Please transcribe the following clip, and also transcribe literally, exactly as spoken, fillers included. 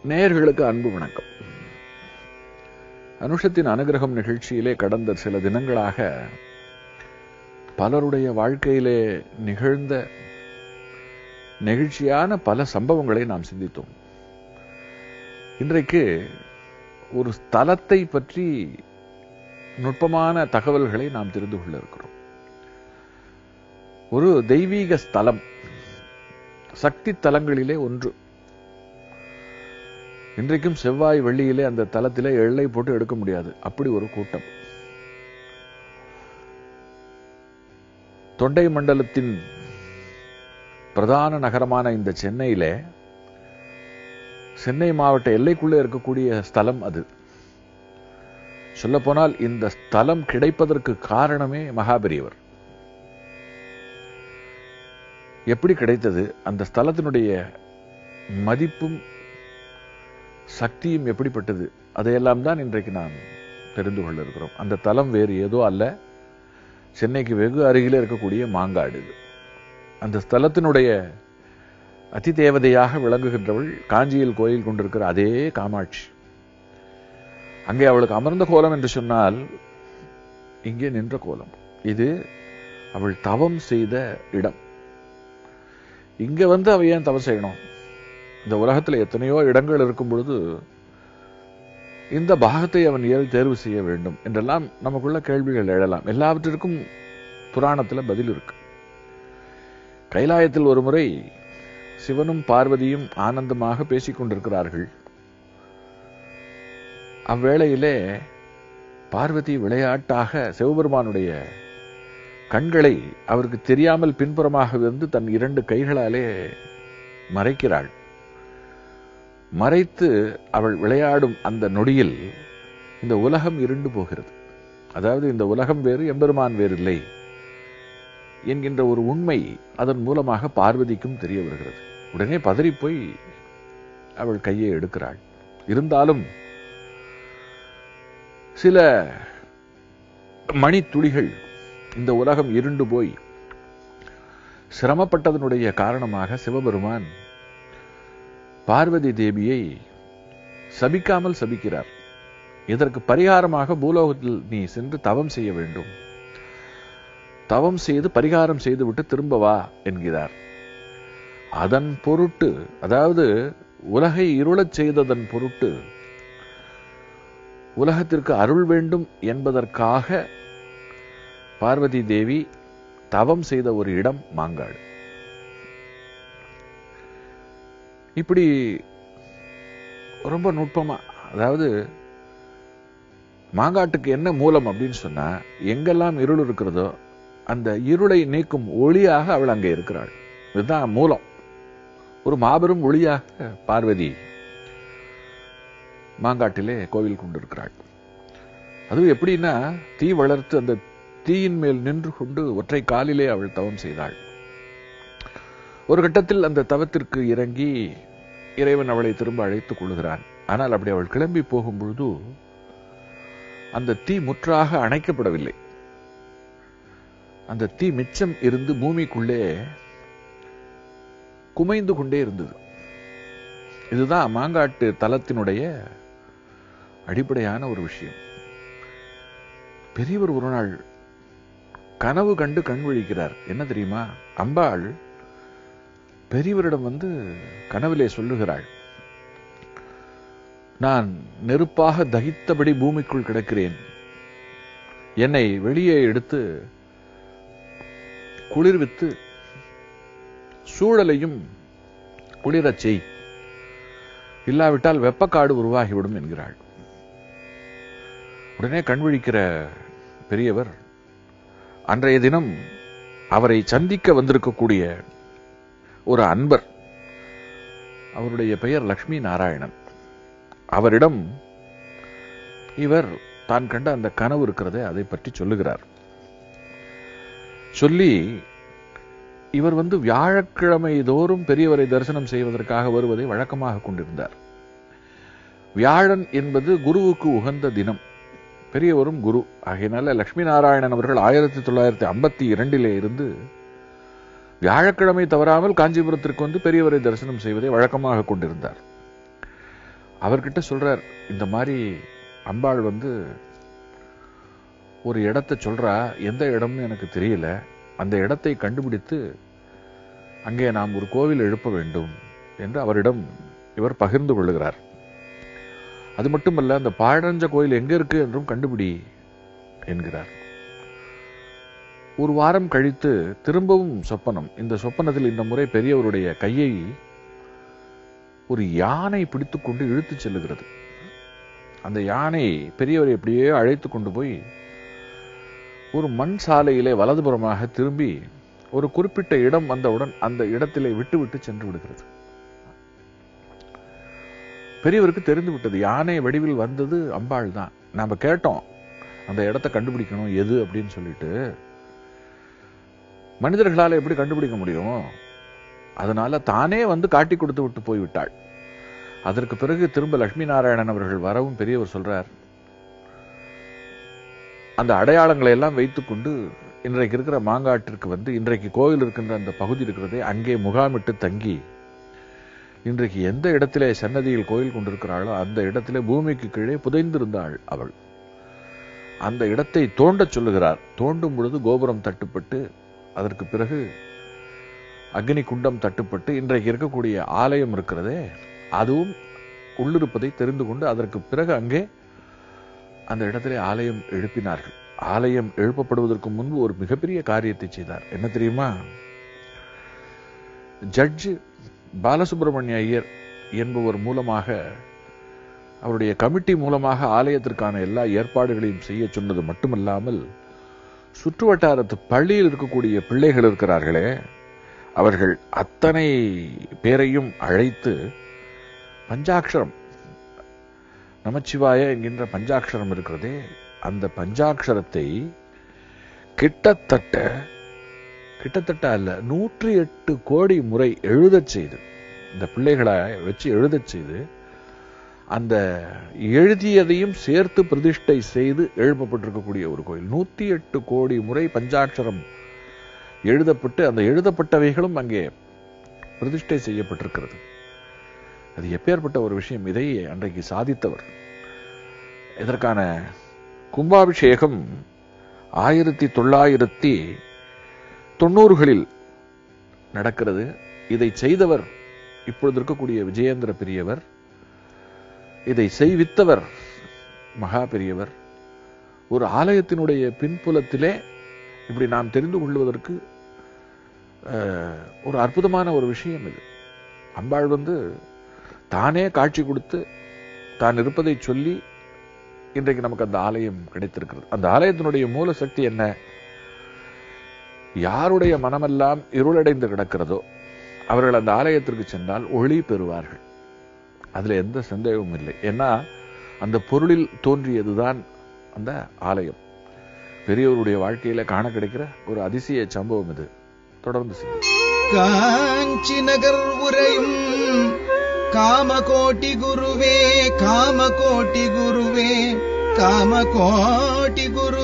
நேயர்களுக்கு அன்பு வணக்கம். அனுஷத்தின் அனுகிரகம் நிகழ்ச்சியிலே கடந்த சில தினங்களாக பலருடைய வாழ்க்கையிலே நிகழ்ந்த நெகிழ்ச்சியான பல சம்பவங்களை நாம் சிந்தித்தோம். இன்றைக்கு ஒரு ஸ்தலத்தை பற்றி நுட்பமான தகவல்களை நாம் தெரிந்து கொள்ள இருக்கிறோம். ஒரு தெய்வீக ஸ்தலம், சக்தி தலங்களிலே ஒன்று. இன்றைக்கும் செவ்வாய் வெள்ளியிலே அந்த தலத்திலே எல்லை போட்டு எடுக்க முடியாது, அப்படி ஒரு கூட்டம். தொண்டை மண்டலத்தின் பிரதான நகரமான இந்த சென்னையிலே, சென்னை மாவட்ட எல்லைக்குள்ளே இருக்கக்கூடிய ஸ்தலம் அது. சொல்ல போனால் இந்த ஸ்தலம் கிடைப்பதற்கு காரணமே மகாபெரியவர். எப்படி கிடைத்தது, அந்த ஸ்தலத்தினுடைய மதிப்பும் சக்தியும் எப்படிப்பட்டது, அதையெல்லாம் தான் இன்றைக்கு நாம் தெரிந்து கொள்ள இருக்கிறோம். அந்த தலம் வேறு ஏதோ அல்ல, சென்னைக்கு வெகு அருகிலே இருக்கக்கூடிய மாங்காடு. அந்த ஸ்தலத்தினுடைய அதி தேவதையாக விளங்குகின்றவள் காஞ்சியில் கோயில் கொண்டிருக்கிற அதே காமாட்சி. அங்கே அவளுக்கு அமர்ந்த கோலம் என்று சொன்னால் இங்கே நின்ற கோலம். இது அவள் தவம் செய்த இடம். இங்க வந்து அவ ஏன் தவம் செய்யணும்? இந்த உலகத்தில் எத்தனையோ இடங்கள் இருக்கும் பொழுது இந்த பாகத்தை அவன் ஏன் தேர்வு செய்ய வேண்டும் என்றெல்லாம் நமக்குள்ள கேள்விகள் எழலாம். எல்லாவற்றிற்கும் புராணத்தில் பதில் இருக்கு. கைலாயத்தில் ஒரு முறை சிவனும் பார்வதியும் ஆனந்தமாக பேசிக் கொண்டிருக்கிறார்கள். அவ்வேளையிலே பார்வதி விளையாட்டாக சிவபெருமானுடைய கண்களை அவருக்கு தெரியாமல் பின்புறமாக வந்து தன் இரண்டு கைகளாலே மறைக்கிறாள். மறைத்து அவள் விளையாடும் அந்த நொடியில் இந்த உலகம் இருண்டு போகிறது. அதாவது இந்த உலகம் வேறு, எம்பெருமான் வேறு இல்லை என்கின்ற ஒரு உண்மை அதன் மூலமாக பார்வதிக்கும் தெரிய வருகிறது. உடனே பதறி போய் அவள் கையை எடுக்கிறாள். இருந்தாலும் சில மணி துளிகள் இந்த உலகம் இருண்டு போய் சிரமப்பட்டதனுடைய காரணமாக சிவபெருமான் பார்வதி தேவியை சபிக்காமல் சபிக்கிறார். இதற்கு பரிகாரமாக பூலோகத்தில் நீ சென்று தவம் செய்ய வேண்டும், தவம் செய்து பரிகாரம் செய்துவிட்டு திரும்ப வா என்கிறார். அதன் பொருட்டு, அதாவது உலகை இருளச் செய்ததன் பொருட்டு உலகத்திற்கு அருள் வேண்டும் என்பதற்காக பார்வதி தேவி தவம் செய்த ஒரு இடம் மாங்காடு. இப்படி ரொம்ப நுட்பமா, அதாவது மாங்காட்டுக்கு என்ன மூலம் அப்படின்னு சொன்னா, எங்கெல்லாம் இருள் இருக்கிறதோ அந்த இருளை நீக்கும் ஒளியாக அவள் அங்கே இருக்கிறாள். இதுதான் மூலம். ஒரு மாபெரும் ஒளியாக பார்வதி மாங்காட்டிலே கோவில் கொண்டிருக்கிறாள். அதுவும் எப்படின்னா, தீ வளர்த்து அந்த தீயின் மேல் நின்று கொண்டு ஒற்றை காலிலே அவள் தவம் செய்தாள். ஒரு கட்டத்தில் அந்த தவத்திற்கு இறங்கி இறைவன் அவளை திரும்ப அழைத்துக் கொள்கிறான். ஆனால் அப்படி அவள் கிளம்பி போகும் பொழுது அந்த தீ முற்றாக அணைக்கப்படவில்லை. அந்த தீ மிச்சம் இருந்து பூமிக்குள்ளே குமைந்து கொண்டே இருந்தது. இதுதான் மாங்காட்டு தலத்தினுடைய அடிப்படையான ஒரு விஷயம். பெரியவர் ஒரு நாள் கனவு கண்டு கண் விழிக்கிறார். என்ன தெரியுமா? அம்பாள் பெரியவரிடம் வந்து கனவிலே சொல்லுகிறாள், நான் நெருப்பாக தகித்தபடி பூமிக்குள் கிடக்கிறேன், என்னை வெளியே எடுத்து குளிர்வித்து சூழலையும் குளிரச் செய், இல்லாவிட்டால் வெப்பக்காடு உருவாகிவிடும் என்கிறாள். உடனே கண் விழிக்கிற பெரியவர் அன்றைய தினம் அவரை சந்திக்க வந்திருக்கக்கூடிய ஒரு அன்பர், அவருடைய பெயர் லட்சுமி நாராயணன், அவரிடம் இவர் தான் கண்ட அந்த கனவு இருக்கிறதே அதை பற்றி சொல்லுகிறார். சொல்லி இவர் வந்து வியாழக்கிழமை தோறும் பெரியவரை தரிசனம் செய்வதற்காக வருவதை வழக்கமாக கொண்டிருந்தார். வியாழன் என்பது குருவுக்கு உகந்த தினம். பெரியவரும் குரு ஆகையினால லட்சுமி நாராயணன் அவர்கள் ஆயிரத்தி தொள்ளாயிரத்தி ஐம்பத்தி இரண்டிலே இருந்து வியாழக்கிழமை தவறாமல் காஞ்சிபுரத்திற்கு வந்து பெரியவரை தரிசனம் செய்வதை வழக்கமாக கொண்டிருந்தார். அவர்கிட்ட சொல்றார், இந்த மாதிரி அம்பாள் வந்து ஒரு இடத்தை சொல்றா, எந்த இடம்னு எனக்கு தெரியல, அந்த இடத்தை கண்டுபிடித்து அங்கே நாம் ஒரு கோவில் எழுப்ப வேண்டும் என்று அவரிடம் இவர் பகிர்ந்து கொள்ளுகிறார். அது மட்டுமல்ல, அந்த பாழடைஞ்ச கோயில் எங்க இருக்கு என்றும் கண்டுபிடி என்கிறார். ஒரு வாரம் கழித்து திரும்பவும் சொப்பனம். இந்த சொப்பனத்தில் இந்த முறை பெரியவருடைய கையை ஒரு யானை பிடித்துக் கொண்டு இழுத்து செல்லுகிறது. அந்த யானை பெரியவரை எப்படியே அழைத்து கொண்டு போய் ஒரு மண் சாலையிலே வலதுபுறமாக திரும்பி ஒரு குறிப்பிட்ட இடம் வந்தவுடன் அந்த இடத்திலே விட்டு விட்டு சென்று விடுகிறது. பெரியவருக்கு தெரிந்து விட்டது, யானை வடிவில் வந்தது அம்பாள் தான். நாம கேட்டோம் அந்த இடத்தை கண்டுபிடிக்கணும் எது அப்படின்னு சொல்லிட்டு. மனிதர்களால் எப்படி கண்டுபிடிக்க முடியும்? அதனால தானே வந்து காட்டி கொடுத்து விட்டு போய்விட்டாள். அதற்கு பிறகு திரும்ப லட்சுமி நாராயணன் அவர்கள் வரவும் பெரியவர் சொல்றார், அந்த அடையாளங்களை எல்லாம் வைத்துக்கொண்டு இன்றைக்கு இருக்கிற மாங்காட்டிற்கு வந்து இன்றைக்கு கோவில் இருக்கின்ற அந்த பகுதி இருக்கிறதே அங்கே முகாமிட்டு தங்கி இன்றைக்கு எந்த இடத்திலே சன்னதியில் கோயில் கொண்டிருக்கிறாளோ அந்த இடத்திலே பூமிக்கு கீழே புதைந்திருந்தாள் அவள். அந்த இடத்தை தோண்ட சொல்லுகிறார். தோண்டும் பொழுது கோபுரம் தட்டுப்பட்டு அதற்கு பிறகு அக்னி குண்டம் தட்டுப்பட்டு இன்றைக்கு இருக்கக்கூடிய ஆலயம் இருக்கிறதே அதுவும் உள்ளிருப்பதை தெரிந்து கொண்டு அதற்கு பிறகு அங்கே அந்த இடத்திலே ஆலயம் எழுப்பினார்கள். ஆலயம் எழுப்பப்படுவதற்கு முன்பு ஒரு மிகப்பெரிய காரியத்தை செய்தார். என்ன தெரியுமா? ஜட்ஜ் பாலசுப்ரமணிய ஐயர் என்பவர் மூலமாக, அவருடைய கமிட்டி மூலமாக ஆலயத்திற்கான எல்லா ஏற்பாடுகளையும் செய்ய சொன்னது மட்டுமல்லாமல், சுற்று வட்டாரத்து பள்ளியில் இருக்கக்கூடிய பிள்ளைகள் இருக்கிறார்களே அவர்கள் அத்தனை பேரையும் அழைத்து பஞ்சாட்சரம், நமச்சிவாய என்கின்ற பஞ்சாட்சரம் இருக்கிறதே அந்த பஞ்சாட்சரத்தை கிட்டத்தட்ட கிட்டத்தட்ட அல்ல நூற்றி எட்டு கோடி முறை எழுதச் செய்து, இந்த பிள்ளைகளை வச்சு எழுதச் செய்து அந்த எழுதியதையும் சேர்த்து பிரதிஷ்டை செய்து எழுப்பப்பட்டிருக்கக்கூடிய ஒரு கோயில். நூத்தி எட்டு கோடி முறை பஞ்சாட்சரம் எழுதப்பட்டு அந்த எழுதப்பட்டவைகளும் அங்கே பிரதிஷ்டை செய்யப்பட்டிருக்கிறது. அது எப்பேற்பட்ட ஒரு விஷயம்! இதை அன்றைக்கு சாதித்தவர். இதற்கான கும்பாபிஷேகம் ஆயிரத்தி தொள்ளாயிரத்தி தொண்ணூறுகளில் நடக்கிறது. இதை செய்தவர் இப்பொழுது இருக்கக்கூடிய விஜயேந்திர பெரியவர், இதை செய்வித்தவர் மகா பெரியவர். ஒரு ஆலயத்தினுடைய பின்புலத்திலே இப்படி நாம் தெரிந்து கொள்வதற்கு ஒரு அற்புதமான ஒரு விஷயம் இது. அம்பாள் வந்து தானே காட்சி கொடுத்து தான் இருப்பதை சொல்லி இன்றைக்கு நமக்கு அந்த ஆலயம் கிடைத்திருக்கிறது. அந்த ஆலயத்தினுடைய மூல சக்தி என்ன? யாருடைய மனமெல்லாம் இருளடைந்து கிடக்கிறதோ அவர்கள் அந்த ஆலயத்திற்கு சென்றால் ஒளி பெறுவார்கள். அதுல எந்த சந்தேகமும் இல்லை. ஏன்னா அந்த பொருளில் தோன்றியதுதான் அந்த ஆலயம். பெரியவருடைய வாழ்க்கையில காண கிடைக்கிற ஒரு அதிசய சம்பவம் இது. தொடர்ந்து செய்யும். காஞ்சி நகர் உரையும் காமகோட்டி குருவே, காமகோட்டி குருவே, காமகோட்டி குரு